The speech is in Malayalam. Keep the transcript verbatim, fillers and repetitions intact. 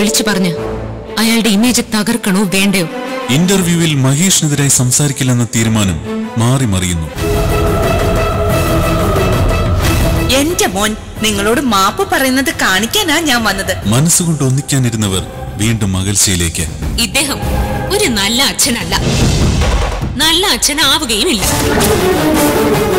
വിളിച്ചു പറഞ്ഞ് അയാളുടെ ഇമേജ് തകർക്കണോ വേണ്ടയോ? ഇന്റർവ്യൂവിൽ മഹേഷിനെതിരായി സംസാരിക്കില്ലെന്ന തീരുമാനം മാറി മറിയുന്നു. എന്റെ മോൻ നിങ്ങളോട് മാപ്പ് പറയുന്നത് കാണിക്കാനാ ഞാൻ വന്നത്. മനസ്സുകൊണ്ട് ഒന്നിക്കാനിരുന്നവർ വീണ്ടും അകൽച്ചയിലേക്ക്. ഇദ്ദേഹം ഒരു നല്ല അച്ഛനല്ല, നല്ല അച്ഛനാവുകയുമില്ല.